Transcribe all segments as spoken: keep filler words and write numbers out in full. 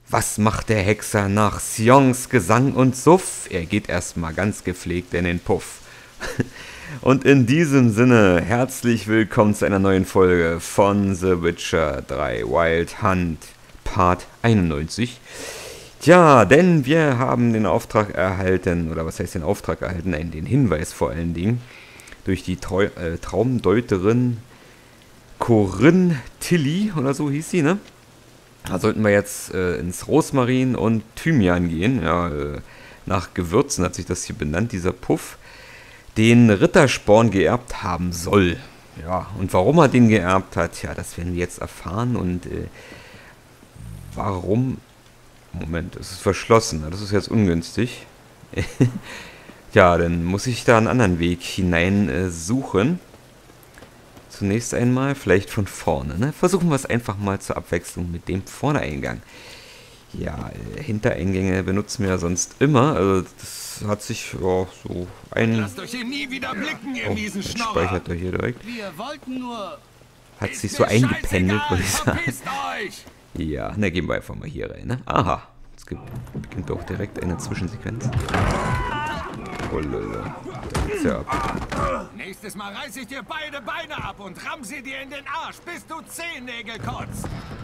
Was macht der Hexer nach Sions Gesang und Suff? Er geht erstmal ganz gepflegt in den Puff. Und in diesem Sinne, herzlich willkommen zu einer neuen Folge von The Witcher drei Wild Hunt, Part einundneunzig. Tja, denn wir haben den Auftrag erhalten, oder was heißt den Auftrag erhalten? Nein, den Hinweis vor allen Dingen, durch die Trau äh, Traumdeuterin Corinne Tilly, oder so hieß sie, ne? Da sollten wir jetzt äh, ins Rosmarin und Thymian gehen. Ja, äh, nach Gewürzen hat sich das hier benannt, dieser Puff, den Rittersporn geerbt haben soll. Ja, und warum er den geerbt hat, ja, das werden wir jetzt erfahren. Und äh, warum... Moment, es ist verschlossen. Das ist jetzt ungünstig. Ja, dann muss ich da einen anderen Weg hinein äh, suchen. Zunächst einmal vielleicht von vorne. Ne? Versuchen wir es einfach mal zur Abwechslung mit dem Vordereingang. Ja, äh, Hintereingänge benutzen wir ja sonst immer. Also das hat sich ja, so ein... Lasst euch hier nie wieder blicken, ihr oh, miesen jetzt Schnorrer. speichert er hier direkt. Wir wollten nur... Hat sich Ist so mir eingependelt, scheißegal, würde ich sagen. verpisst euch! Ja, na gehen wir einfach mal hier rein. Ne? Aha, es gibt, beginnt auch direkt eine Zwischensequenz. Oh lala, da geht's ja ab. Nächstes Mal reiß ich dir beide Beine ab und ramm sie dir in den Arsch, bis du Zehennägel kotzt.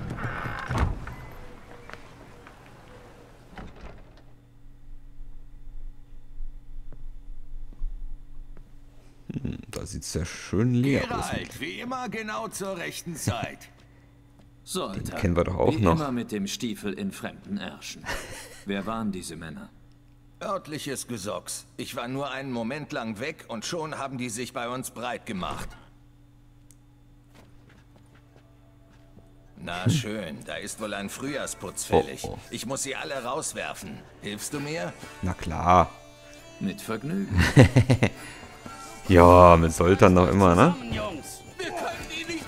Hm, da sieht's ja schön leer aus. Geralt, wie immer genau zur rechten Zeit. Sollte. Kennen wir doch auch Wie noch. immer mit dem Stiefel in fremden Ärschen. Wer waren diese Männer? Örtliches Gesocks. Ich war nur einen Moment lang weg und schon haben die sich bei uns breit gemacht. Na schön, da ist wohl ein Frühjahrsputz fällig. Oh, oh. Ich muss sie alle rauswerfen. Hilfst du mir? Na klar. Mit Vergnügen. Ja, mit Soltan noch immer, ne? Jungs, wir können die nicht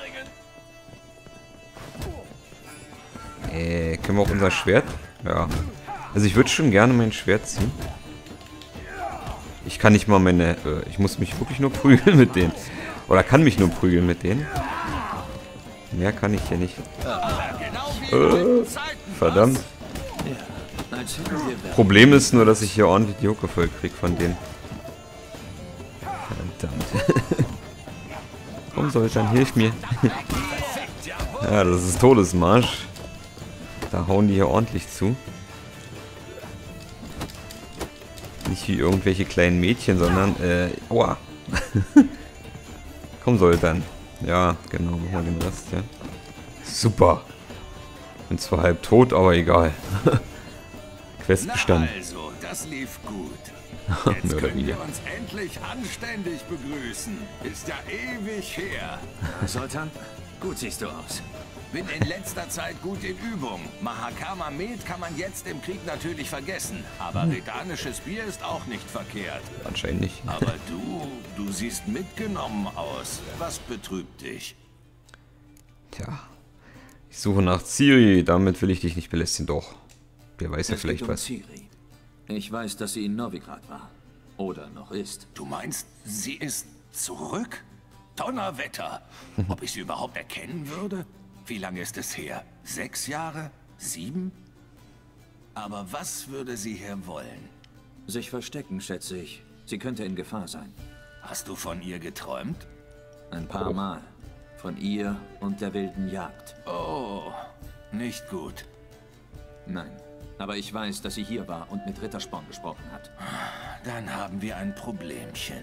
umbringen. Äh, können wir auch unser Schwert? Ja. Also ich würde schon gerne mein Schwert ziehen. Ich kann nicht mal meine... Äh, ich muss mich wirklich nur prügeln mit denen. Oder kann mich nur prügeln mit denen. Mehr kann ich hier nicht. Äh, verdammt. Ja, als hätten wir Problem ist nur, dass ich hier ordentlich die Hucke voll krieg von denen. Verdammt. Komm, Soltan, hilf mir. Ja, das ist Todesmarsch. Da hauen die hier ordentlich zu. Nicht wie irgendwelche kleinen Mädchen, sondern, äh, aua. Komm, Soltan. Ja, genau, machen wir den Rest, ja. Super. Bin zwar halb tot, aber egal. Quest bestanden. Na also, das lief gut. Mehr Jetzt oder können weniger. wir uns endlich anständig begrüßen. Ist ja ewig her. Soltan, gut siehst du aus. Bin in letzter Zeit gut in Übung. Mahakama Med kann man jetzt im Krieg natürlich vergessen. Aber redanisches Bier ist auch nicht verkehrt. Anscheinend nicht. Aber du, du siehst mitgenommen aus. Was betrübt dich? Tja. Ich suche nach Ciri, damit will ich dich nicht belästigen. Doch. Wer weiß ja Es vielleicht geht um was. Ciri. Ich weiß, dass sie in Novigrad war. Oder noch ist. Du meinst, sie ist zurück? Donnerwetter! Ob ich sie überhaupt erkennen würde? Wie lange ist es her? Sechs Jahre? Sieben? Aber was würde sie hier wollen? Sich verstecken, schätze ich. Sie könnte in Gefahr sein. Hast du von ihr geträumt? Ein paar Mal. Von ihr und der wilden Jagd. Oh, nicht gut. Nein. Aber ich weiß, dass sie hier war und mit Rittersporn gesprochen hat. Dann haben wir ein Problemchen.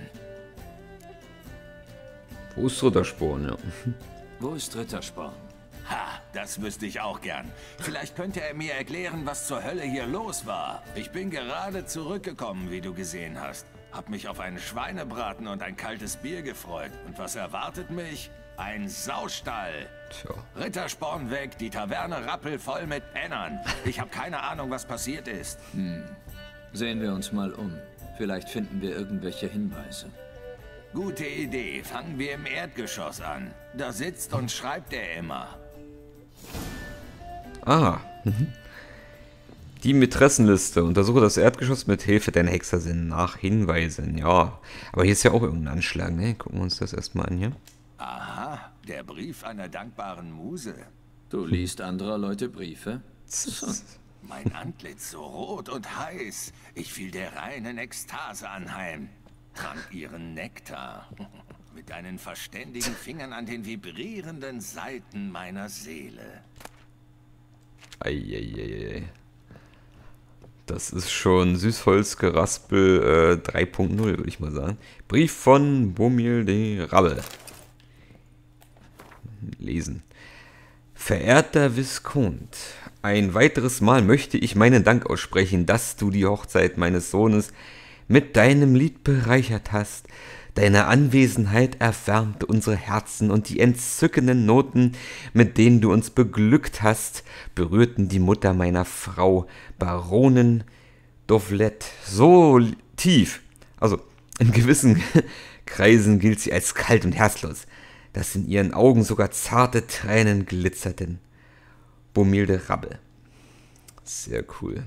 Wo ist Rittersporn, ja. Wo ist Rittersporn? Ha, das wüsste ich auch gern. Vielleicht könnte er mir erklären, was zur Hölle hier los war. Ich bin gerade zurückgekommen, wie du gesehen hast. Hab mich auf einen Schweinebraten und ein kaltes Bier gefreut. Und was erwartet mich? Ein Saustall. Tja. Rittersporn weg, die Taverne rappelvoll mit Pennern. Ich habe keine Ahnung, was passiert ist. Sehen wir uns mal um. Vielleicht finden wir irgendwelche Hinweise. Gute Idee. Fangen wir im Erdgeschoss an. Da sitzt und schreibt er immer. Ah. Mhm. Die Mätressenliste. Untersuche das Erdgeschoss mit Hilfe deiner Hexersinn nach Hinweisen. Ja. Aber hier ist ja auch irgendein Anschlag, ne? Gucken wir uns das erstmal an hier. Aha, der Brief einer dankbaren Muse. Du liest anderer Leute Briefe? Mein Antlitz so rot und heiß. Ich fiel der reinen Ekstase anheim. Trank ihren Nektar. Mit deinen verständigen Fingern an den vibrierenden Saiten meiner Seele. Eieiei. Das ist schon Süßholzgeraspel äh, drei Punkt null, würde ich mal sagen. Brief von Bumil de Rabbe. Lesen. Verehrter Viscount, ein weiteres Mal möchte ich meinen Dank aussprechen, dass du die Hochzeit meines Sohnes mit deinem Lied bereichert hast. Deine Anwesenheit erwärmte unsere Herzen und die entzückenden Noten, mit denen du uns beglückt hast, berührten die Mutter meiner Frau, Baronin Dovlet, so tief. Also, in gewissen Kreisen gilt sie als kalt und herzlos, dass in ihren Augen sogar zarte Tränen glitzerten. Bumil de Rabbe. Sehr cool.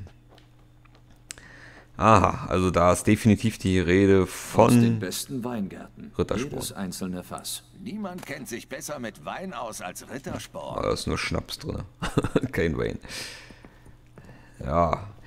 Aha, also da ist definitiv die Rede von... Aus den besten Weingärten. Rittersport. Jedes einzelne Fass. Niemand kennt sich besser mit Wein aus als Rittersport. Da ist nur Schnaps drin. Kein Wein. Ja.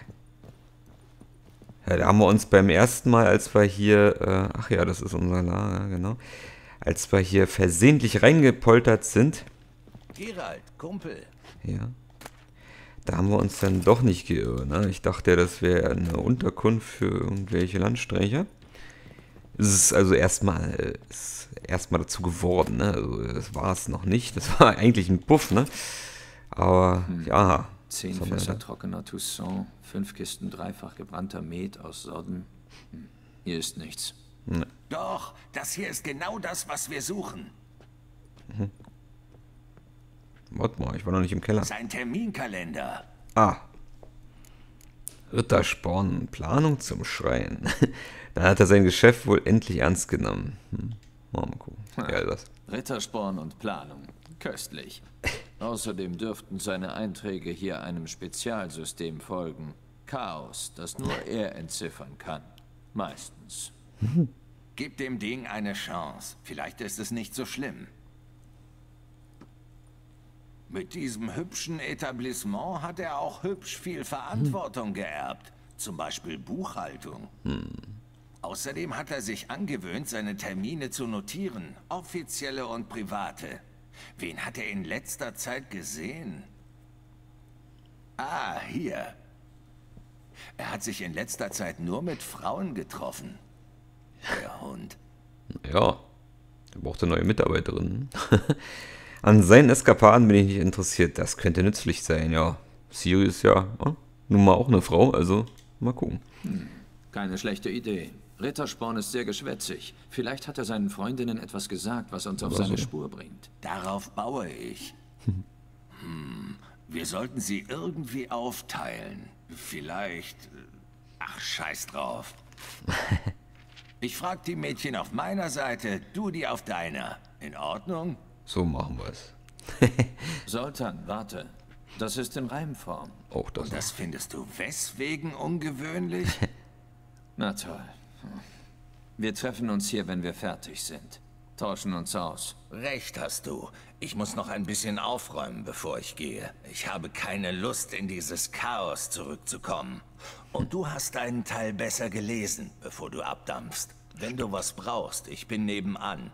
Ja, da haben wir uns beim ersten Mal, als wir hier... Äh, ach ja, das ist unser Lager, genau. Als wir hier versehentlich reingepoltert sind... Gerald, Kumpel. Ja. Da haben wir uns dann doch nicht geirrt. Ne? Ich dachte, das wäre eine Unterkunft für irgendwelche Landstreicher. Es ist also erstmal erstmal dazu geworden. Ne? Also das war es noch nicht. Das war eigentlich ein Puff. Ne? Aber hm. ja. Zehn Fässer trockener Toussaint, fünf Kisten dreifach gebrannter Met aus Sodden. Hm. Hier ist nichts. Ne. Doch, das hier ist genau das, was wir suchen. Mhm. Warte mal, ich war noch nicht im Keller. Sein Terminkalender. Ah. Rittersporn und Planung zum Schreien. Da hat er sein Geschäft wohl endlich ernst genommen. Hm. Mal, mal gucken. Ja, das. Rittersporn und Planung. Köstlich. Außerdem dürften seine Einträge hier einem Spezialsystem folgen. Chaos, das nur er entziffern kann. Meistens. Gib dem Ding eine Chance. Vielleicht ist es nicht so schlimm. Mit diesem hübschen Etablissement hat er auch hübsch viel Verantwortung geerbt. Zum Beispiel Buchhaltung. Hm. Außerdem hat er sich angewöhnt, seine Termine zu notieren. Offizielle und private. Wen hat er in letzter Zeit gesehen? Ah, hier. Er hat sich in letzter Zeit nur mit Frauen getroffen. Der Hund. Ja, er braucht eine neue Mitarbeiterin. An seinen Eskapaden bin ich nicht interessiert. Das könnte nützlich sein, ja. Siri ist ja oh, nun mal auch eine Frau, also mal gucken. Hm, keine schlechte Idee. Rittersporn ist sehr geschwätzig. Vielleicht hat er seinen Freundinnen etwas gesagt, was uns auf Oder seine so. Spur bringt. Darauf baue ich. Hm, wir sollten sie irgendwie aufteilen. Vielleicht... Ach, scheiß drauf. Ich frag die Mädchen auf meiner Seite, du die auf deiner. In Ordnung? So machen wir es. Sultan, warte. Das ist in Reimform. Auch das. Und das findest du weswegen ungewöhnlich? Na toll. Wir treffen uns hier, wenn wir fertig sind. Tauschen uns aus. Recht hast du. Ich muss noch ein bisschen aufräumen, bevor ich gehe. Ich habe keine Lust, in dieses Chaos zurückzukommen. Und du hast deinen Teil besser gelesen, bevor du abdampfst. Wenn du was brauchst, ich bin nebenan.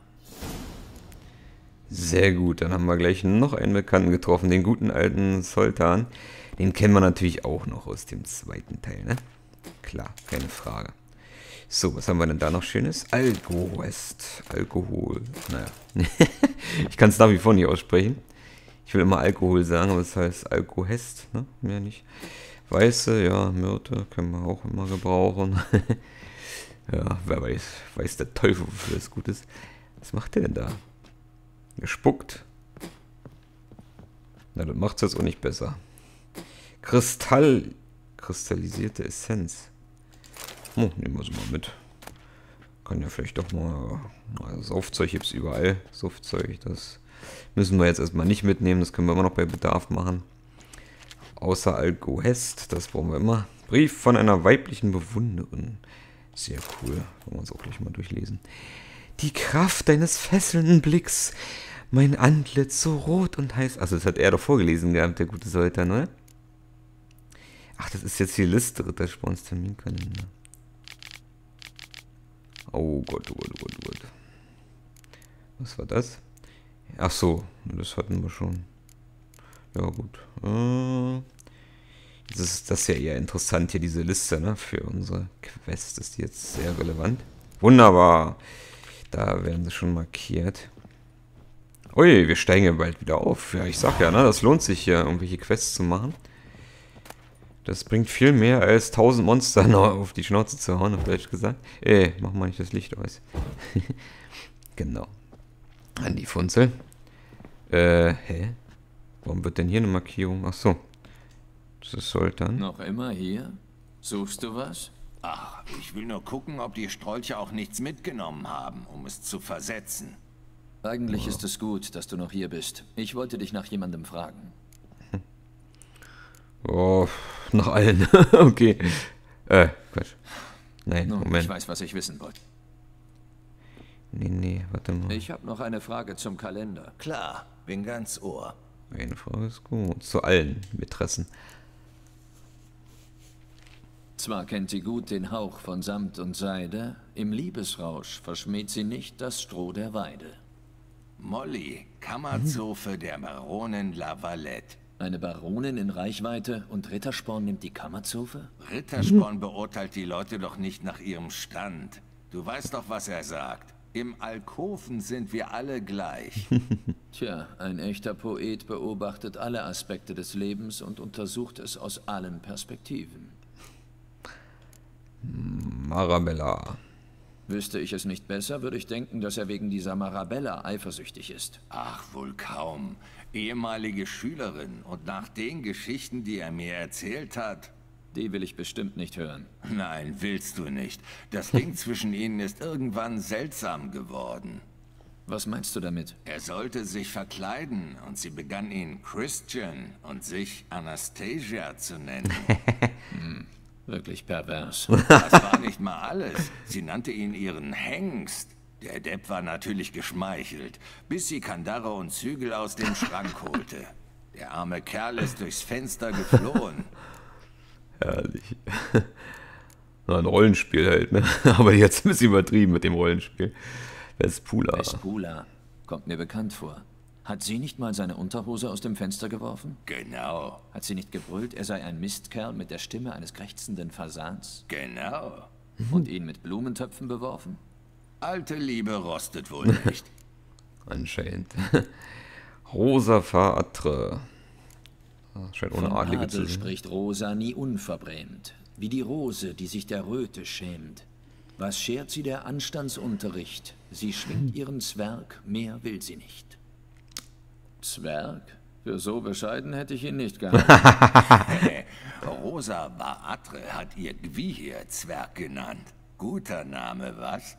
Sehr gut, dann haben wir gleich noch einen Bekannten getroffen, den guten alten Sultan. Den kennen wir natürlich auch noch aus dem zweiten Teil, ne? Klar, keine Frage. So, was haben wir denn da noch Schönes? Alkohest. Alkohol. Naja. Ich kann es nach wie vor nicht aussprechen. Ich will immer Alkohol sagen, aber es heißt Alkohest, ne? Mehr nicht. Weiße, ja, Myrte können wir auch immer gebrauchen. Ja, wer weiß, weiß der Teufel, wofür das gut ist. Was macht der denn da? Gespuckt. Na, das macht es jetzt auch nicht besser. Kristall. Kristallisierte Essenz. Oh, nehmen wir sie mal mit. Kann ja vielleicht doch mal... Also Saufzeug gibt es überall. Saufzeug, das müssen wir jetzt erstmal nicht mitnehmen. Das können wir immer noch bei Bedarf machen. Außer Alkohest, das brauchen wir immer. Brief von einer weiblichen Bewunderin. Sehr cool. Wollen wir uns auch gleich mal durchlesen. Die Kraft deines fesselnden Blicks, mein Antlitz so rot und heiß. Also das hat er doch vorgelesen gehabt, der gute Sultan, ne? Ach, das ist jetzt die Liste, Rittersporns Terminkalender. Oh Gott, oh Gott, oh Gott, oh Gott. Was war das? Ach so, das hatten wir schon. Ja gut. Äh, jetzt ist das ja eher interessant hier, diese Liste, ne? Für unsere Quest ist die jetzt sehr relevant. Wunderbar. Da werden sie schon markiert. Ui, wir steigen ja bald wieder auf. Ja, ich sag ja, ne? Das lohnt sich hier, irgendwelche Quests zu machen. Das bringt viel mehr als tausend Monster noch auf die Schnauze zu hauen, auf Deutsch gesagt. Ey, mach mal nicht das Licht aus. Genau. An die Funzel. Äh, hä? Warum wird denn hier eine Markierung? Ach so. Das ist Sultan. Noch immer hier? Suchst du was? Ach, ich will nur gucken, ob die Strolche auch nichts mitgenommen haben, um es zu versetzen. Eigentlich ist es gut, dass du noch hier bist. Ich wollte dich nach jemandem fragen. Oh, nach allen. Okay. Äh, Quatsch. Nein, Nun, Moment. ich weiß, was ich wissen wollte. Nee, nee, warte mal. Ich habe noch eine Frage zum Kalender. Klar, bin ganz Ohr. Eine Frage ist gut. Zu allen Mätressen. Zwar kennt sie gut den Hauch von Samt und Seide, im Liebesrausch verschmäht sie nicht das Stroh der Weide. Molly, Kammerzofe der Baronin La Valette. Eine Baronin in Reichweite und Rittersporn nimmt die Kammerzofe? Rittersporn beurteilt die Leute doch nicht nach ihrem Stand. Du weißt doch, was er sagt. Im Alkoven sind wir alle gleich. Tja, ein echter Poet beobachtet alle Aspekte des Lebens und untersucht es aus allen Perspektiven. Marabella. Wüsste ich es nicht besser, würde ich denken, dass er wegen dieser Marabella eifersüchtig ist. Ach, wohl kaum. Ehemalige Schülerin und nach den Geschichten, die er mir erzählt hat. Die will ich bestimmt nicht hören. Nein, willst du nicht. Das Ding zwischen ihnen ist irgendwann seltsam geworden. Was meinst du damit? Er sollte sich verkleiden und sie begann ihn Christian und sich Anastasia zu nennen. hm, wirklich pervers. Das war nicht mal alles. Sie nannte ihn ihren Hengst. Der Depp war natürlich geschmeichelt, bis sie Kandare und Zügel aus dem Schrank holte. Der arme Kerl ist durchs Fenster geflohen. Herrlich. Na, ein Rollenspiel halt, ne? Aber jetzt ein bisschen übertrieben mit dem Rollenspiel. Vespula. Vespula. Kommt mir bekannt vor. Hat sie nicht mal seine Unterhose aus dem Fenster geworfen? Genau. Hat sie nicht gebrüllt, er sei ein Mistkerl mit der Stimme eines krächzenden Fasans? Genau. Und ihn mit Blumentöpfen beworfen? Alte Liebe rostet wohl nicht. Anscheinend. Rosa Faatre. Scheint ohne Vom Adlige Adel zu sein. spricht Rosa nie unverbrämt, wie die Rose, die sich der Röte schämt. Was schert sie der Anstandsunterricht? Sie schwingt ihren Zwerg, mehr will sie nicht. Zwerg? Für so bescheiden hätte ich ihn nicht gehalten. Rosa Baatre hat ihr Gwihir Zwerg genannt. Guter Name, was?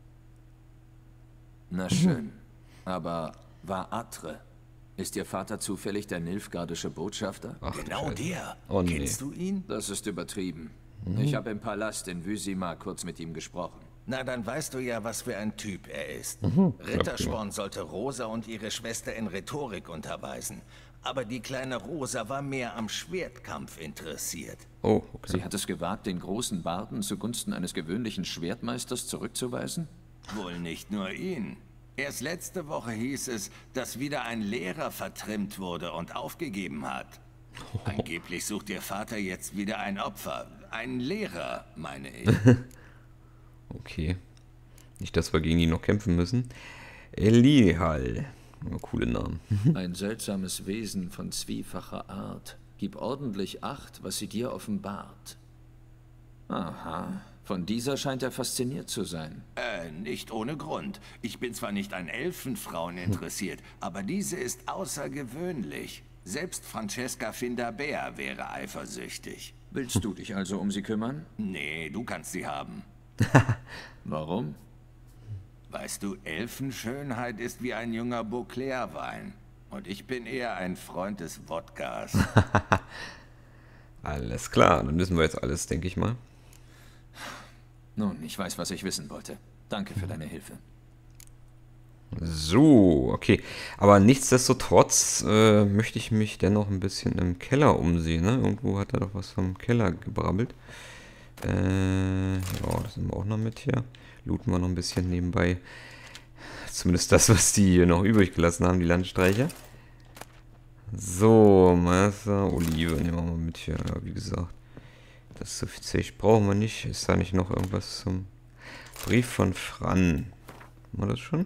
Na schön, aber Baatre, ist Ihr Vater zufällig der nilfgaardische Botschafter? Ach, Genau der. Oh, nee. Kennst du ihn? Das ist übertrieben. Ich habe im Palast in Vizima kurz mit ihm gesprochen. Na, dann weißt du ja, was für ein Typ er ist. Mhm. Rittersporn sollte Rosa und ihre Schwester in Rhetorik unterweisen. Aber die kleine Rosa war mehr am Schwertkampf interessiert. Oh, okay. Sie hat es gewagt, den großen Barden zugunsten eines gewöhnlichen Schwertmeisters zurückzuweisen? Wohl nicht nur ihn. Erst letzte Woche hieß es, dass wieder ein Lehrer vertrimmt wurde und aufgegeben hat. Angeblich sucht ihr Vater jetzt wieder ein Opfer. Einen Lehrer, meine ich. Okay. Nicht, dass wir gegen ihn noch kämpfen müssen. Elihal. Oh, coole Namen. Ein seltsames Wesen von zwiefacher Art. Gib ordentlich Acht, was sie dir offenbart. Aha. Von dieser scheint er fasziniert zu sein. Äh, nicht ohne Grund. Ich bin zwar nicht an Elfenfrauen interessiert, aber diese ist außergewöhnlich. Selbst Francesca Findabair wäre eifersüchtig. Willst du dich also um sie kümmern? Nee, du kannst sie haben. Warum? Weißt du, Elfenschönheit ist wie ein junger Beauclair-Wein. Und ich bin eher ein Freund des Wodkas. Alles klar, dann wissen wir jetzt alles, denke ich mal. Nun, ich weiß, was ich wissen wollte. Danke für deine Hilfe. So, okay. Aber nichtsdestotrotz äh, möchte ich mich dennoch ein bisschen im Keller umsehen. Ne? Irgendwo hat er doch was vom Keller gebrabbelt. Äh, ja, das nehmen wir auch noch mit hier. Looten wir noch ein bisschen nebenbei. Zumindest das, was die hier noch übrig gelassen haben, die Landstreicher. So, Meister, Olive nehmen wir mal mit hier. Ja, wie gesagt, das Zeug brauchen wir nicht. Ist da nicht noch irgendwas zum Brief von Fran? Haben wir das schon?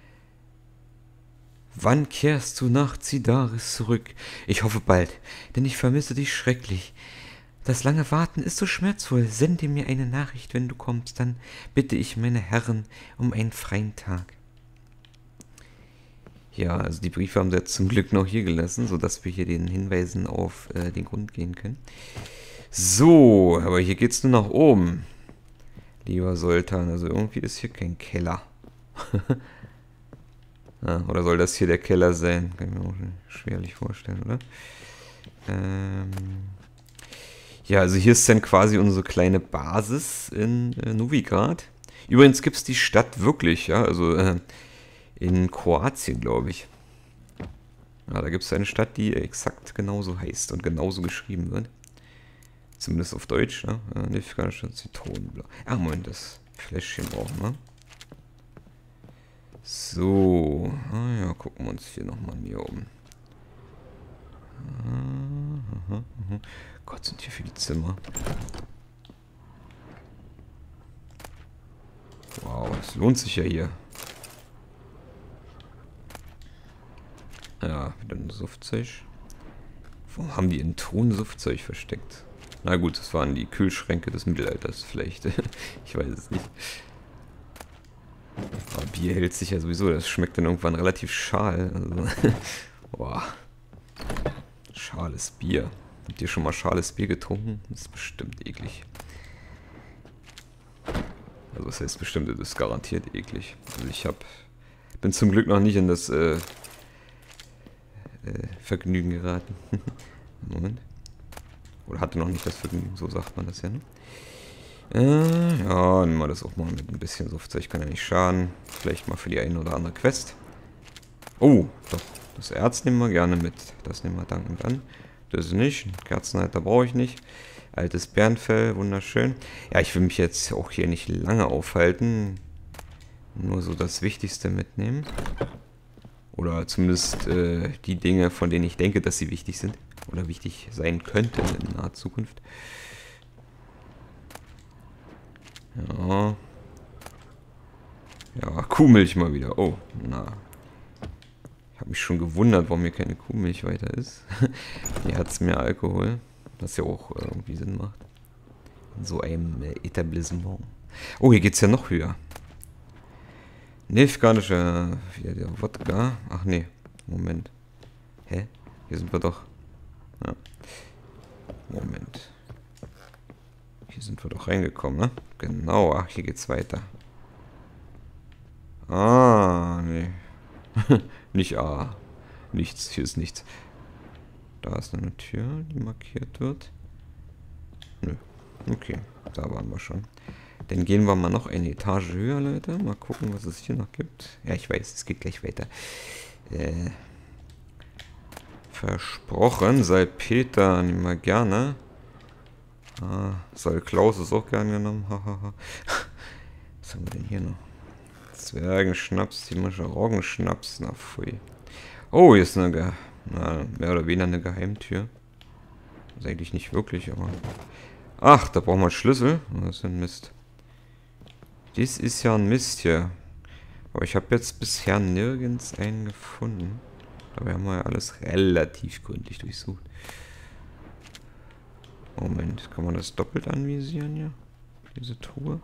Wann kehrst du nach Zidaris zurück? Ich hoffe bald, denn ich vermisse dich schrecklich. Das lange Warten ist so schmerzvoll. Sende mir eine Nachricht, wenn du kommst. Dann bitte ich meine Herren um einen freien Tag. Ja, also die Briefe haben sie jetzt zum Glück noch hier gelassen, sodass wir hier den Hinweisen auf äh, den Grund gehen können. So, aber hier geht's nur nach oben. Lieber Sultan, also irgendwie ist hier kein Keller. Ja, oder soll das hier der Keller sein? Kann ich mir auch schwerlich vorstellen, oder? Ähm ja, also hier ist dann quasi unsere kleine Basis in äh, Novigrad. Übrigens gibt es die Stadt wirklich, ja, also äh, in Kroatien, glaube ich. Ja, da gibt es eine Stadt, die exakt genauso heißt und genauso geschrieben wird. Zumindest auf Deutsch, ne? Nilfgaardische Zitronenblau. Ah, Moment, das Fläschchen brauchen wir. So, ah ja, gucken wir uns hier nochmal hier um. Aha, aha. Gott, sind hier viele Zimmer. Wow, das lohnt sich ja hier. Ja, wieder ein Suftzeug. Warum haben die in Ton Suftzeug versteckt? Na gut, das waren die Kühlschränke des Mittelalters vielleicht. Ich weiß es nicht. Aber Bier hält sich ja sowieso. Das schmeckt dann irgendwann relativ schal. Also, boah. Schales Bier. Habt ihr schon mal schales Bier getrunken? Das ist bestimmt eklig. Also was heißt bestimmt? Das ist garantiert eklig. Also ich hab, bin zum Glück noch nicht in das äh, äh, Vergnügen geraten. Moment. Oder hatte noch nicht das Vergnügen, so sagt man das ja, ne? Äh, ja, nehmen wir das auch mal mit ein bisschen Suftzeug, kann ja nicht schaden. Vielleicht mal für die eine oder andere Quest. Oh, doch. Das Erz nehmen wir gerne mit. Das nehmen wir dankend an. Das nicht. Kerzenhalter brauche ich nicht. Altes Bärenfell, wunderschön. Ja, ich will mich jetzt auch hier nicht lange aufhalten. Nur so das Wichtigste mitnehmen. Oder zumindest äh, die Dinge, von denen ich denke, dass sie wichtig sind. Oder wichtig sein könnten in naher Zukunft. Ja. Ja, Kuhmilch mal wieder. Oh, na. Ich habe mich schon gewundert, warum hier keine Kuhmilch weiter ist. Hier hat es mehr Alkohol. Was ja auch irgendwie Sinn macht. In so einem äh, Etablissement. Oh, hier geht es ja noch höher. Nilfgaardischer, wieder der Wodka. Ach nee, Moment. Hä? Hier sind wir doch. Ja. Moment. Hier sind wir doch reingekommen, ne? Genau, ach, hier geht's weiter. Ah, nee. Nicht A. Nichts, hier ist nichts. Da ist eine Tür, die markiert wird. Nö. Okay, da waren wir schon. Dann gehen wir mal noch eine Etage höher, Leute. Mal gucken, was es hier noch gibt. Ja, ich weiß, es geht gleich weiter. Äh, versprochen, Salpeter nehmen wir gerne. Ah, Salklaus ist auch gern genommen. Was haben wir denn hier noch? Zwergenschnaps, Tiemischer Roggenschnaps. Na, pfui. Oh, hier ist eine, Ge na, mehr oder weniger eine Geheimtür. Das ist eigentlich nicht wirklich, aber... Ach, da brauchen wir einen Schlüssel. Das ist ein Mist. Das ist ja ein Mist hier. Aber ich habe jetzt bisher nirgends einen gefunden. Dabei haben wir ja alles relativ gründlich durchsucht. Moment, kann man das doppelt anvisieren hier? Diese Truhe?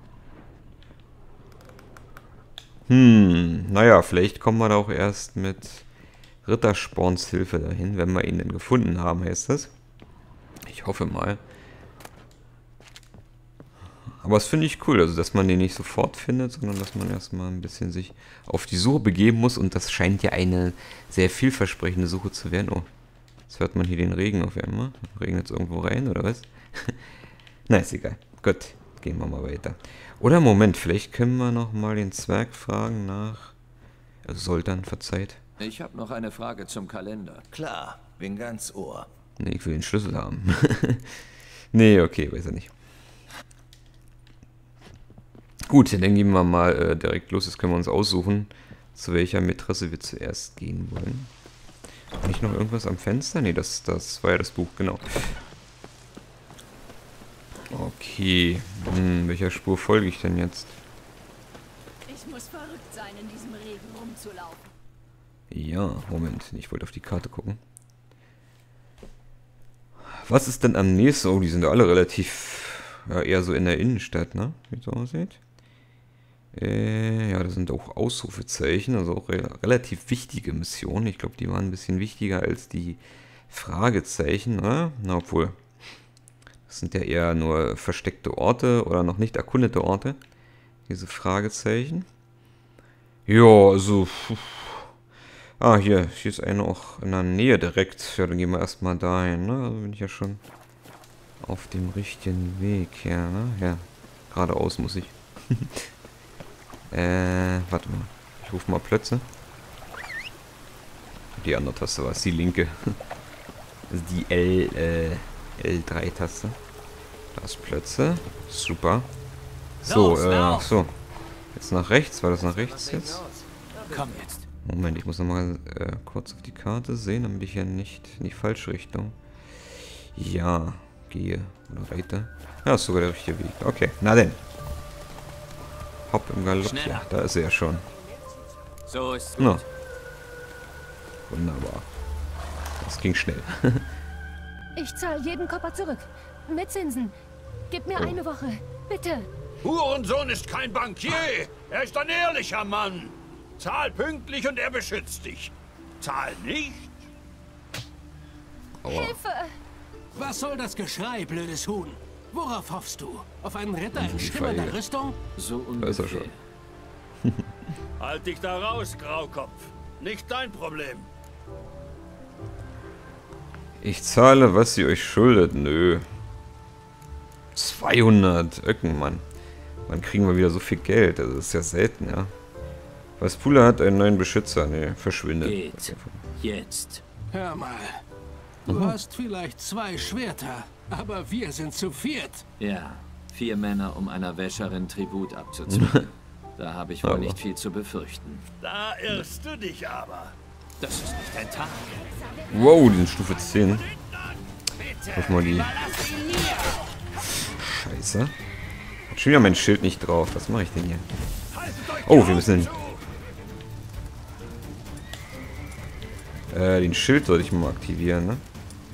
Hm, naja, vielleicht kommen wir da auch erst mit Rittersporns Hilfe dahin, wenn wir ihn denn gefunden haben, heißt das. Ich hoffe mal. Aber das finde ich cool, also dass man den nicht sofort findet, sondern dass man erstmal ein bisschen sich auf die Suche begeben muss. Und das scheint ja eine sehr vielversprechende Suche zu werden. Oh, jetzt hört man hier den Regen auf einmal. Regnet es irgendwo rein, oder was? Na, ist egal. Gut, gehen wir mal weiter. Oder Moment, vielleicht können wir noch mal den Zwerg fragen nach... Also Soldan, verzeiht. Ich habe noch eine Frage zum Kalender. Klar, bin ganz Ohr. Nee, ich will den Schlüssel haben. Nee, okay, weiß er nicht. Gut, dann gehen wir mal äh, direkt los. Jetzt können wir uns aussuchen, zu welcher Mätresse wir zuerst gehen wollen. Nicht noch irgendwas am Fenster? Nee, das, das war ja das Buch, genau. Okay, hm, welcher Spur folge ich denn jetzt? Ich muss verrückt sein, in diesem Regen rumzulaufen. Ja, Moment, ich wollte auf die Karte gucken. Was ist denn am nächsten? Oh, die sind alle relativ, ja, eher so in der Innenstadt, ne? Wie es so aussieht. Äh, ja, das sind auch Ausrufezeichen, also auch re relativ wichtige Missionen. Ich glaube, die waren ein bisschen wichtiger als die Fragezeichen, ne? Na, obwohl, das sind ja eher nur versteckte Orte oder noch nicht erkundete Orte, diese Fragezeichen. Ja, also, ah, hier, hier ist eine auch in der Nähe direkt. Ja, dann gehen wir erstmal dahin, ne? Also bin ich ja schon auf dem richtigen Weg, ja, ne? Ja, geradeaus muss ich. Äh, warte mal. Ich rufe mal Plötze. Die andere Taste war es, die linke. Das ist die L, äh, L drei Taste. Da ist Plötze. Super. So, äh, so. Jetzt nach rechts. War das nach rechts jetzt? Komm jetzt. Moment, ich muss nochmal äh, kurz auf die Karte sehen, damit ich ja nicht in die falsche Richtung. Ja, gehe. Oder weiter. Ja, ist sogar der richtige Weg. Okay, na denn. Hopp im Galopp. Ja, da ist er ja schon. So ist Na. Wunderbar. Das ging schnell. Ich zahle jeden Kopper zurück. Mit Zinsen. Gib mir Oh. eine Woche. Bitte. Hurensohn ist kein Bankier. Er ist ein ehrlicher Mann. Zahl pünktlich und er beschützt dich. Zahl nicht. Aua. Hilfe! Was soll das Geschrei, blödes Huhn? Worauf hoffst du? Auf einen Ritter in Die schimmernder Feige. Rüstung? So Da ist er ungefähr. schon. Halt dich da raus, Graukopf. Nicht dein Problem. Ich zahle, was ihr euch schuldet. Nö. zweihundert Öcken, Mann. Wann kriegen wir wieder so viel Geld? Das ist ja selten, ja. Vaspula hat einen neuen Beschützer. Ne, verschwindet. Geht. Jetzt. Hör mal. Du hast vielleicht zwei Schwerter, aber wir sind zu viert. Ja, vier Männer, um einer Wäscherin Tribut abzuzwingen. Da habe ich wohl Aber. nicht viel zu befürchten. Da irrst du dich aber. Das ist nicht ein Tag. Wow, die sind Stufe zehn. Guck mal die. Scheiße. Hat schon wieder mein Schild nicht drauf. Was mache ich denn hier? Oh, wir müssen den, äh, den Schild sollte ich mal aktivieren, ne?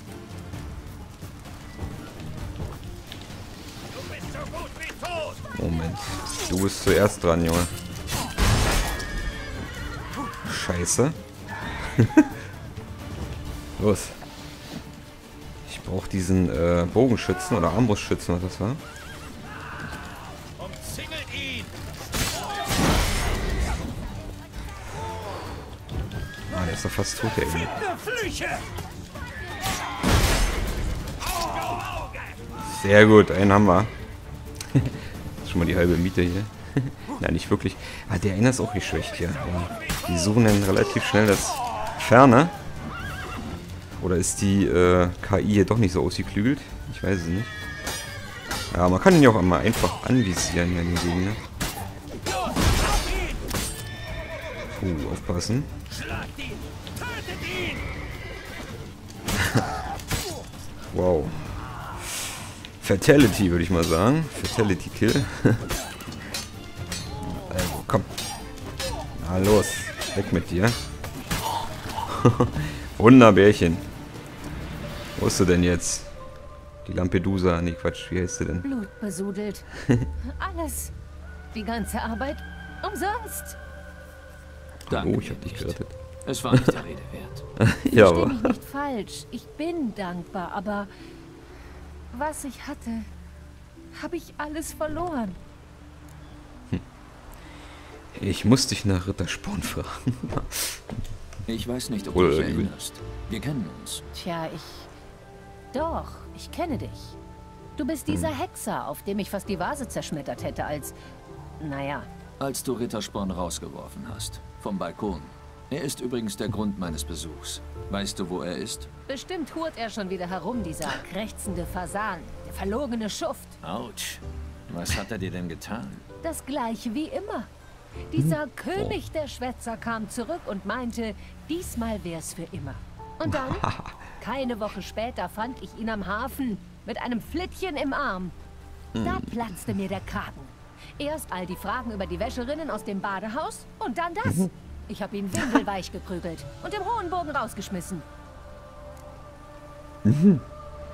Moment. Du bist zuerst dran, Junge. Scheiße. Los. Ich brauche diesen äh, Bogenschützen oder Armbrustschützen, was das war. Umzingelt ihn. Ah, der ist doch fast tot, der Junge. Flüche. Sehr gut, einen haben wir. Das ist schon mal die halbe Miete hier. Nein, nicht wirklich. Ah, der einer ist auch geschwächt hier. Ja. Die suchen dann relativ schnell das Ferne. Oder ist die äh, K I hier doch nicht so ausgeklügelt? Ich weiß es nicht. Ja, man kann ihn ja auch einmal einfach anvisieren hier in den Gegner. Puh, aufpassen. Schlagt ihn. Tötet ihn. Wow. Fatality, würde ich mal sagen. Fatality Kill. Also, komm. Na los. Weg mit dir. Wunderbärchen. Wo ist du denn jetzt? Die Lampedusa. Nee, Quatsch. Wie heißt sie denn? Blutbesudelt. Alles. Die ganze Arbeit umsonst. Danke Oh, ich hab dir dich nicht. gerettet. Es war nicht der Rede wert. Ja, Versteh aber. mich nicht falsch. Ich bin dankbar, aber was ich hatte, habe ich alles verloren. Ich muss dich nach Rittersporn fragen. Ich weiß nicht, ob Oder du dich übel. erinnerst. Wir kennen uns. Tja, ich... Doch, ich kenne dich. Du bist dieser Hexer, auf dem ich fast die Vase zerschmettert hätte, als... Naja, Als du Rittersporn rausgeworfen hast. Vom Balkon. Er ist übrigens der Grund meines Besuchs. Weißt du, wo er ist? Bestimmt hurt er schon wieder herum, dieser krächzende Fasan, der verlogene Schuft. Autsch. Was hat er dir denn getan? Das gleiche wie immer. Dieser König der Schwätzer kam zurück und meinte, diesmal wär's für immer. Und dann, keine Woche später, fand ich ihn am Hafen mit einem Flittchen im Arm. Da platzte mir der Kragen. Erst all die Fragen über die Wäscherinnen aus dem Badehaus und dann das. Ich habe ihn windelweich geprügelt und im hohen Bogen rausgeschmissen. Mhm.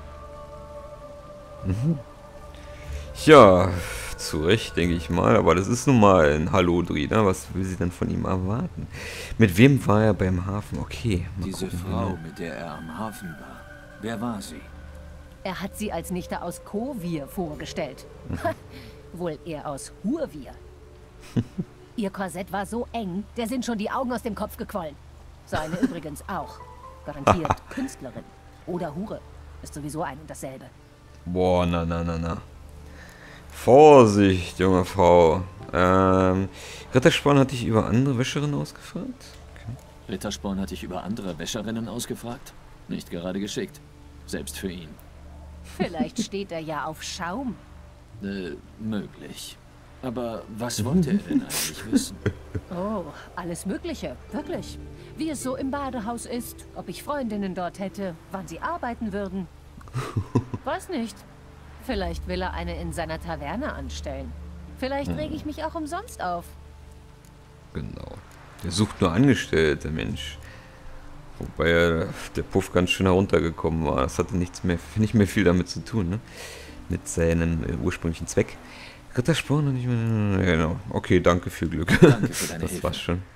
Mhm. Ja, zu Recht, denke ich mal. Aber das ist nun mal ein Hallodri, ne? Was will sie denn von ihm erwarten? Mit wem war er beim Hafen? Okay. Diese gucken, Frau, genau. mit der er am Hafen war. Wer war sie? Er hat sie als Nichte aus Kovir vorgestellt. Wohl eher aus Hurvir. Ihr Korsett war so eng, der sind schon die Augen aus dem Kopf gequollen. Seine übrigens auch. Garantiert Künstlerin. Oder Hure. Ist sowieso ein und dasselbe. Boah, na, na, na, na. Vorsicht, junge Frau. Ähm, Rittersporn hat dich über andere Wäscherinnen ausgefragt? Okay. Rittersporn hat dich über andere Wäscherinnen ausgefragt? Nicht gerade geschickt. Selbst für ihn. Vielleicht steht er ja auf Schaum. Äh, möglich. Aber was wollte er denn eigentlich wissen? Oh, alles Mögliche, wirklich. Wie es so im Badehaus ist, ob ich Freundinnen dort hätte, wann sie arbeiten würden. Weiß nicht. Vielleicht will er eine in seiner Taverne anstellen. Vielleicht rege ich mich auch umsonst auf. Genau. Der sucht nur Angestellte, Mensch. Wobei ja der Puff ganz schön heruntergekommen war. Das hatte nichts mehr, nicht mehr viel damit zu tun, ne? Mit seinem äh, ursprünglichen Zweck. Rittersporn und nicht mehr. Genau. Okay, danke, viel Glück. Danke für deine Das Hilfe. war's schon.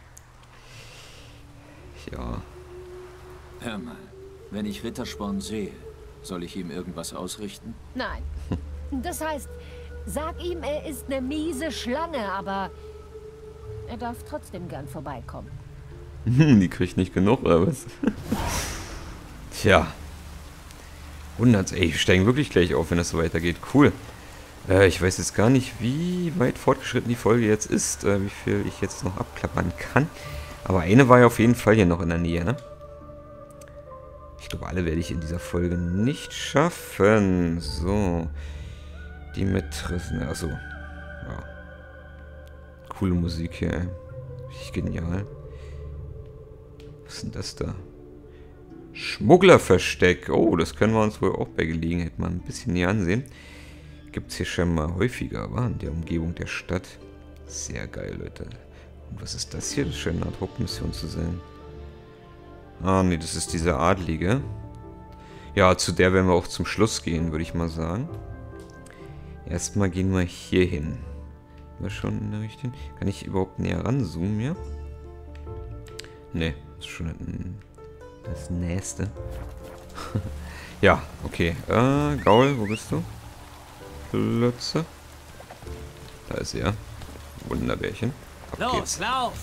Ja. Hör mal, wenn ich Rittersporn sehe, soll ich ihm irgendwas ausrichten? Nein. Das heißt, sag ihm, er ist eine miese Schlange, aber er darf trotzdem gern vorbeikommen. Die kriegt nicht genug, oder was? Tja. hundert, ey, wir steigen wirklich gleich auf, wenn das so weitergeht. Cool. Äh, ich weiß jetzt gar nicht, wie weit fortgeschritten die Folge jetzt ist, äh, wie viel ich jetzt noch abklappern kann. Aber eine war ja auf jeden Fall hier noch in der Nähe, ne? Ich glaube, alle werde ich in dieser Folge nicht schaffen. So. Die Mätressen, also. Ja. Coole Musik hier, ey. Richtig genial. Was ist denn das da? Schmugglerversteck. Oh, das können wir uns wohl auch bei Gelegenheit mal ein bisschen näher ansehen. Gibt es hier schon mal häufiger, aber in der Umgebung der Stadt. Sehr geil, Leute. Und was ist das hier? Das scheint eine Art Hauptmission zu sein. Ah, nee, das ist diese Adlige. Ja, zu der werden wir auch zum Schluss gehen, würde ich mal sagen. Erstmal gehen wir hier hin. Sind wir schon in der richtigen? Kann ich überhaupt näher ranzoomen, ja? Nee, ist schon das Nächste. Ja, okay. Äh, Gaul, wo bist du? Plötze. Da ist er. Wunderbärchen. Ab Los, geht's. lauf!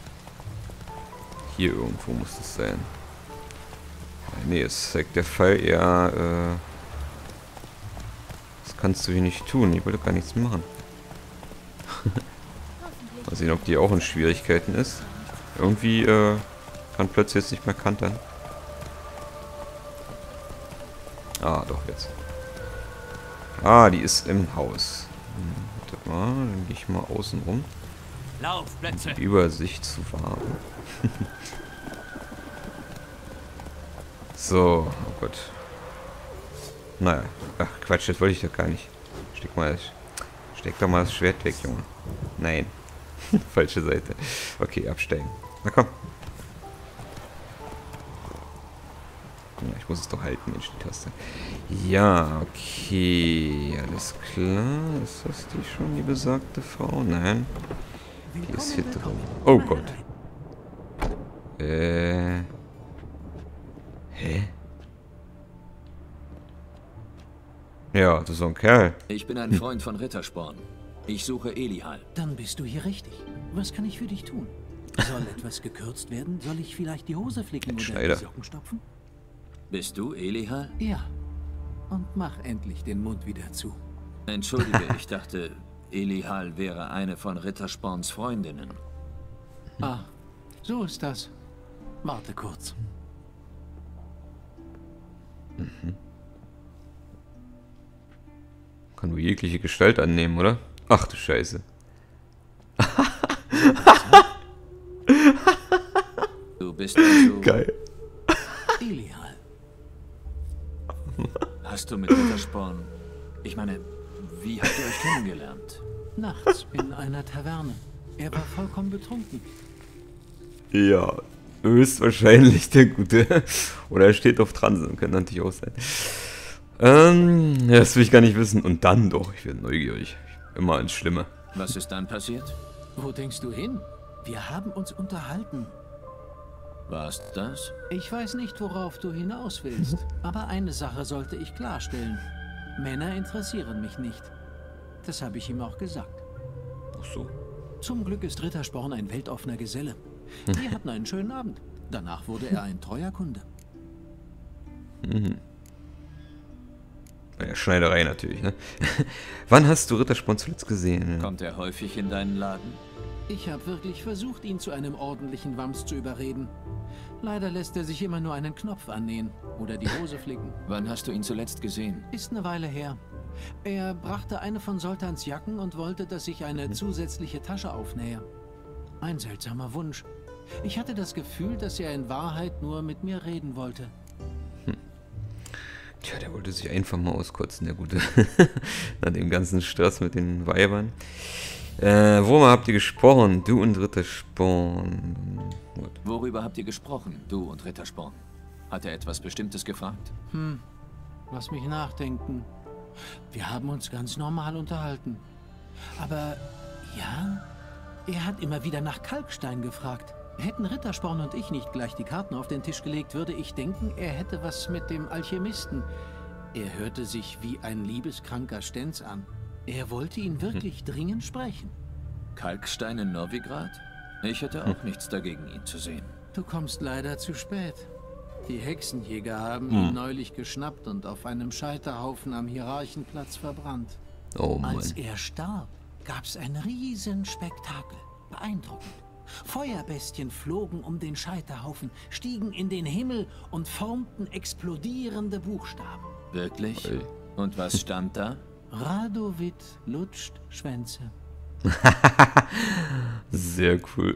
Hier irgendwo muss es sein. Nee, es zeigt der Fall eher, äh... das kannst du hier nicht tun. Ich wollte gar nichts machen. Mal sehen, ob die auch in Schwierigkeiten ist. Irgendwie, äh... kann plötzlich jetzt nicht mehr kantern. Ah, doch, jetzt. Ah, die ist im Haus. Hm, warte mal, dann gehe ich mal außen rum. Lauf, Plätze! Die Übersicht zu wahren. So, oh Gott. Naja, ach Quatsch, das wollte ich doch gar nicht. Steck mal, steck doch mal das Schwert weg, Junge. Nein. Falsche Seite. Okay, absteigen. Na komm. Ja, ich muss es doch halten, Mensch, die Taste. Ja, okay. Alles klar. Ist das die schon, die besagte Frau? Nein. Die ist hier drin. Oh Gott. Äh. Hä? Ja, das ist so ein Kerl. Ich bin ein Freund von Rittersporn. Ich suche Elihal. Dann bist du hier richtig. Was kann ich für dich tun? Soll etwas gekürzt werden? Soll ich vielleicht die Hose flicken oder Schneider. die Socken stopfen? Bist du Elihal? Ja. Und mach endlich den Mund wieder zu. Entschuldige, ich dachte, Elihal wäre eine von Rittersporns Freundinnen. Ah, So ist das. Warte kurz. Mhm. Kann nur jegliche Gestalt annehmen, oder? Ach du Scheiße. Du bist also Geil. Belial. Hast du mit Rittersporn... Ich meine, wie habt ihr euch kennengelernt? Nachts in einer Taverne. Er war vollkommen betrunken. Ja, höchstwahrscheinlich der Gute. Oder er steht auf Transen, kann natürlich auch sein. Ähm, das will ich gar nicht wissen. Und dann doch, ich werde neugierig. Immer ins Schlimme. Was ist dann passiert? Wo denkst du hin? Wir haben uns unterhalten. War's das? Ich weiß nicht, worauf du hinaus willst. Aber eine Sache sollte ich klarstellen. Männer interessieren mich nicht. Das habe ich ihm auch gesagt. Ach so. Zum Glück ist Rittersporn ein weltoffener Geselle. Wir hatten einen schönen Abend. Danach wurde er ein treuer Kunde. Mhm. Ja, Schneiderei natürlich, ne? Wann hast du Rittersporn zuletzt gesehen? Kommt er häufig in deinen Laden? Ich habe wirklich versucht, ihn zu einem ordentlichen Wams zu überreden. Leider lässt er sich immer nur einen Knopf annähen oder die Hose flicken. Wann hast du ihn zuletzt gesehen? Ist eine Weile her. Er brachte eine von Soltans Jacken und wollte, dass ich eine zusätzliche Tasche aufnähe. Ein seltsamer Wunsch. Ich hatte das Gefühl, dass er in Wahrheit nur mit mir reden wollte. Hm. Tja, der wollte sich einfach mal auskotzen, der Gute. Nach dem ganzen Stress mit den Weibern. Äh, worüber habt ihr gesprochen? Du und Rittersporn. What? Worüber habt ihr gesprochen, du und Rittersporn? Hat er etwas Bestimmtes gefragt? Hm, lass mich nachdenken. Wir haben uns ganz normal unterhalten. Aber ja, er hat immer wieder nach Kalkstein gefragt. Hätten Rittersporn und ich nicht gleich die Karten auf den Tisch gelegt, würde ich denken, er hätte was mit dem Alchemisten. Er hörte sich wie ein liebeskranker Stenz an. Er wollte ihn wirklich hm. dringend sprechen. Kalkstein in Novigrad? Ich hätte auch hm. nichts dagegen, ihn zu sehen. Du kommst leider zu spät. Die Hexenjäger haben hm. ihn neulich geschnappt und auf einem Scheiterhaufen am Hierarchenplatz verbrannt. Oh Mann. Als er starb, gab es ein Riesenspektakel. Beeindruckend. Feuerbestien flogen um den Scheiterhaufen, stiegen in den Himmel und formten explodierende Buchstaben. Wirklich? Hey. Und was stand da? Radovit lutscht Schwänze. Sehr cool.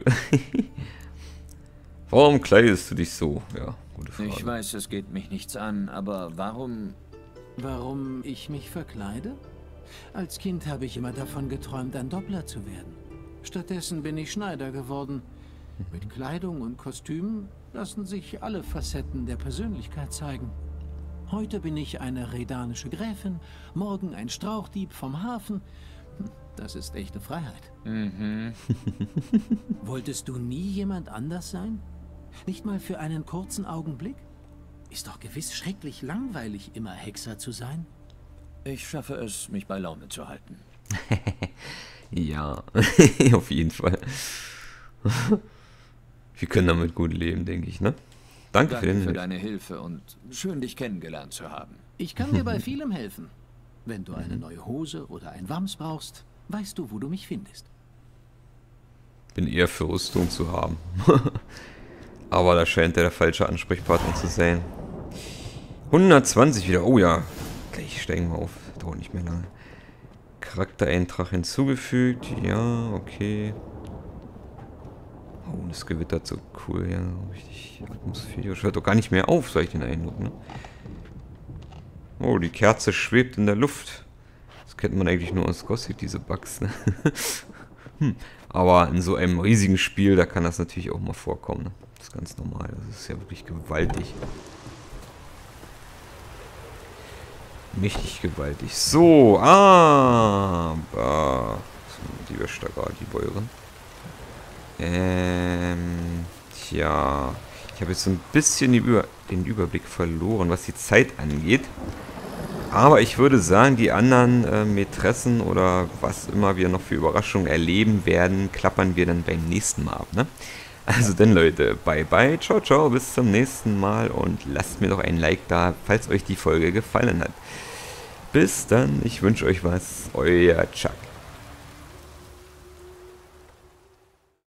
Warum kleidest du dich so? Ja, gute Frage. Ich weiß, es geht mich nichts an, aber warum... Warum ich mich verkleide? Als Kind habe ich immer davon geträumt, ein Doppler zu werden. Stattdessen bin ich Schneider geworden. Mit Kleidung und Kostümen lassen sich alle Facetten der Persönlichkeit zeigen. Heute bin ich eine redanische Gräfin, morgen ein Strauchdieb vom Hafen. Das ist echte Freiheit. Mhm. Wolltest du nie jemand anders sein? Nicht mal für einen kurzen Augenblick? Ist doch gewiss schrecklich langweilig, immer Hexer zu sein. Ich schaffe es, mich bei Laune zu halten. Ja, auf jeden Fall. Wir können damit gut leben, denke ich, ne? Danke, Danke für, den für deine Hilfe und schön, dich kennengelernt zu haben. Ich kann dir bei vielem helfen. Wenn du eine neue Hose oder ein Wams brauchst, weißt du, wo du mich findest. Bin eher für Rüstung zu haben. Aber da scheint er der falsche Ansprechpartner zu sein. hundertzwanzig wieder. Oh ja. Gleich steigen wir auf. Dauert nicht mehr lange. Charaktereintrag hinzugefügt. Ja, okay. Oh, das gewittert so cool. Ja, richtig atmosphärisch. Hört doch gar nicht mehr auf, so ich den Eindruck, ne? Oh, die Kerze schwebt in der Luft. Das kennt man eigentlich nur aus Gothic, diese Bugs, ne? hm. Aber in so einem riesigen Spiel, da kann das natürlich auch mal vorkommen, ne? Das ist ganz normal. Das ist ja wirklich gewaltig. Mächtig gewaltig. So, aber... Die wäscht da gerade, die Bäuerin. Ähm... Tja... Ich habe jetzt so ein bisschen die Über den Überblick verloren, was die Zeit angeht. Aber ich würde sagen, die anderen äh, Mätressen oder was immer wir noch für Überraschungen erleben werden, klappern wir dann beim nächsten Mal ab, ne? Also dann Leute, bye bye, ciao ciao, bis zum nächsten Mal und lasst mir doch ein Like da, falls euch die Folge gefallen hat. Bis dann, ich wünsche euch was, euer Chuck.